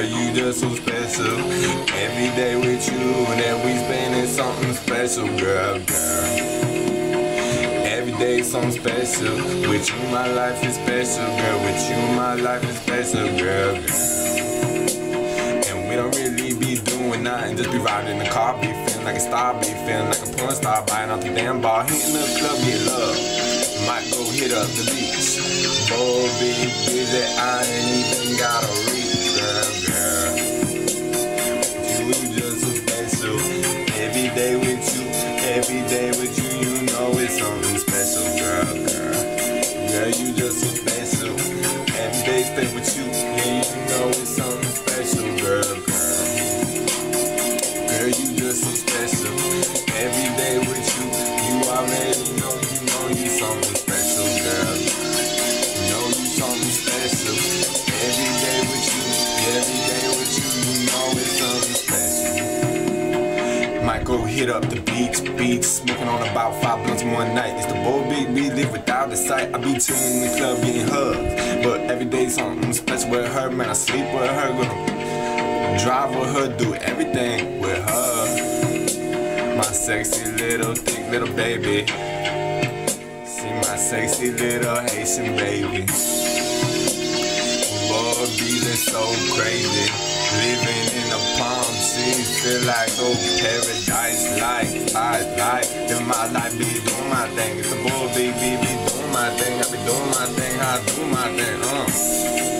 you just so special. Every day with you, that we spending something special, girl. Every day something special. With you, my life is special, girl. With you, my life is special, girl. And we don't really be doing nothing, just be riding in the car, be feeling like a star, be feeling like a porn star, buying out the damn bar, hitting the club, get love. Might go hit up the beach. Boy, be busy, I ain't even gotta reach, girl. You just so special. Every day with you, you know it's something special, girl. Girl, you just so special. Every day spent with you, yeah, you know it's something special, girl. Girl, you just so special. Every day with you, you already know you something special, girl. You know you something special. Every day with you, you know it's something special. Might go hit up the beach, smoking on about 5 blunts one night. It's the boy Big B, live without the sight. I be chilling in the club getting hugs, but every day something special with her, man. I sleep with her, gonna drive with her, do everything with her. My sexy little thick little baby. See my sexy little Haitian baby. Boy, be this so crazy. Living in the palm trees, feel like so paradise like. In my life be doing my thing. It's the boy, baby, be doing my thing. I be doing my thing, I do my thing,